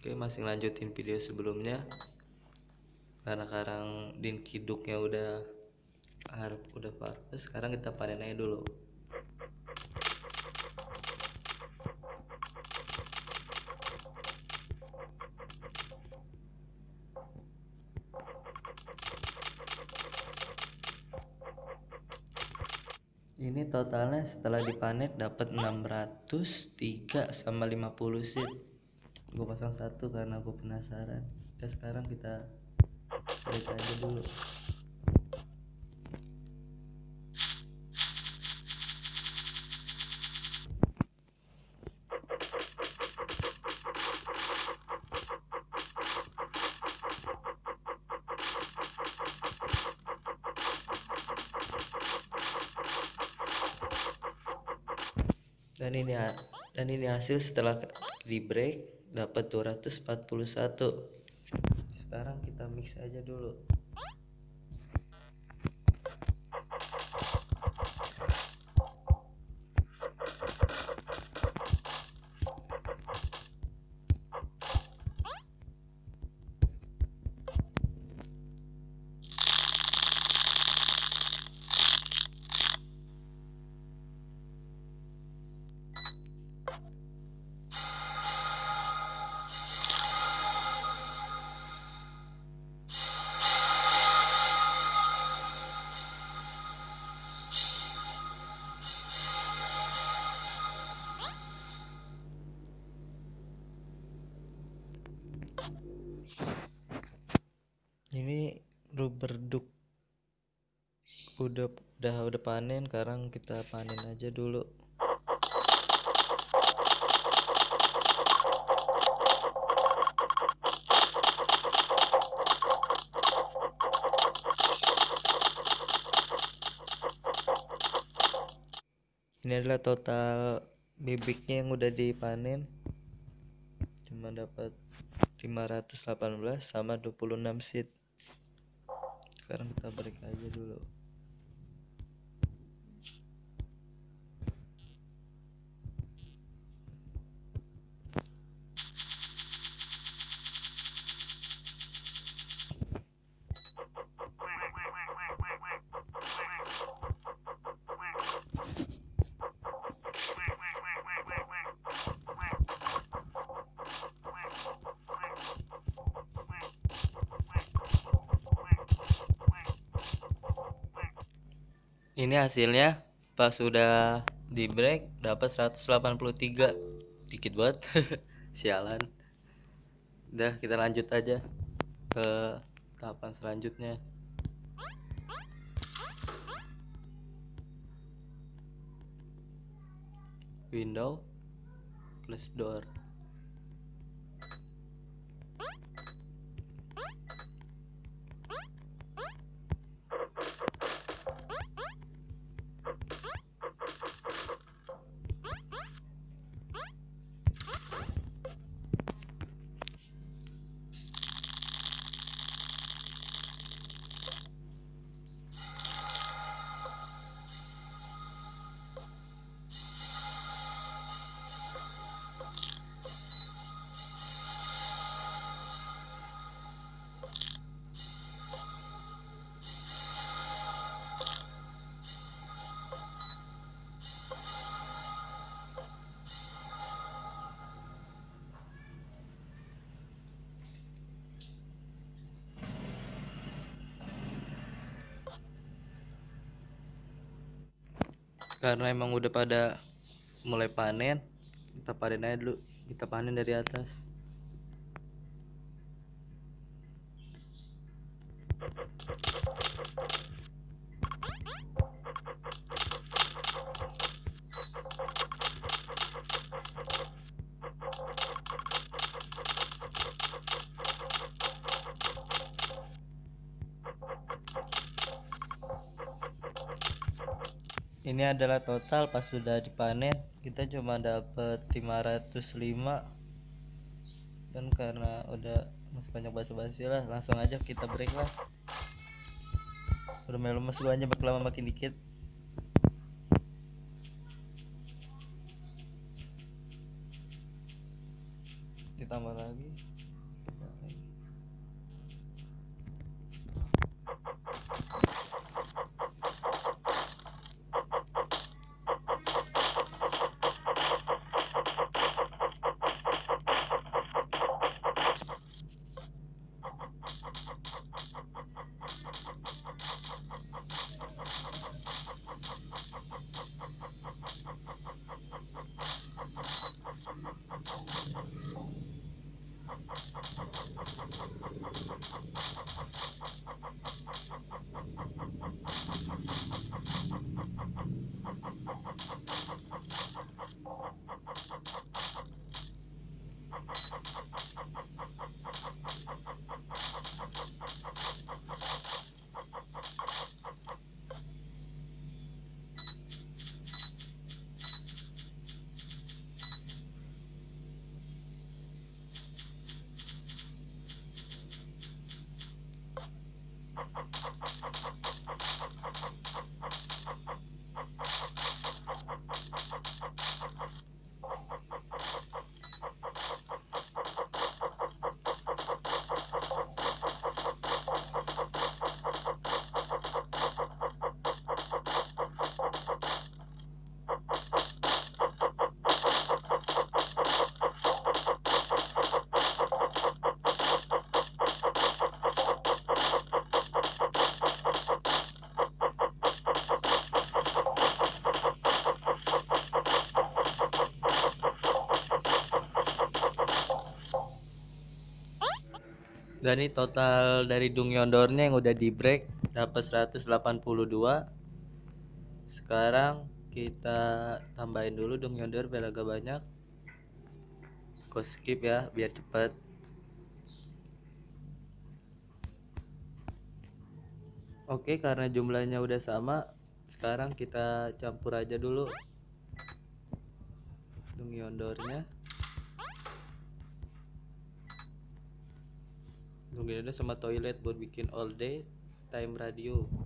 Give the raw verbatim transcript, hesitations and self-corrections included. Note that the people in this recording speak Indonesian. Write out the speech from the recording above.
Oke, masih lanjutin video sebelumnya. Karena karang din kiduknya udah harap udah parah, sekarang kita panen aja dulu. Ini totalnya setelah dipanen dapat enam ratus tiga sama lima puluh seed. Gue pasang satu karena gue penasaran. Ya sekarang kita break aja dulu. Dan ini dan ini hasil setelah di break dapat dua ratus empat puluh satu. Sekarang kita mix aja dulu. Ini rubber duck udah udah udah panen, sekarang kita panen aja dulu. Ini adalah total bibitnya yang udah dipanen, cuma dapat lima ratus delapan belas sama dua puluh enam seed. Sekarang kita break aja dulu. Ini hasilnya pas sudah di break dapat seratus delapan puluh tiga. Dikit banget. Sialan. Udah, kita lanjut aja ke tahapan selanjutnya. Window plus door. Karena emang udah pada mulai panen, kita panen aja dulu. Kita panen dari atas. Ini adalah total pas sudah dipanen, kita cuma dapat lima ratus lima. Dan karena udah masih banyak basa-basi lah, langsung aja kita break lah. Udah mulai lemes gua aja, bakal lama makin dikit. Ditambah lagi. Dan ini total dari Dung Yondornya yang udah di break dapat seratus delapan puluh dua. Sekarang kita tambahin dulu Dung Yondor biar agak banyak. Aku skip ya biar cepat. Oke, karena jumlahnya udah sama, sekarang kita campur aja dulu Dung Yondornya. Dung Yondor sama toilet buat bikin all day time radio.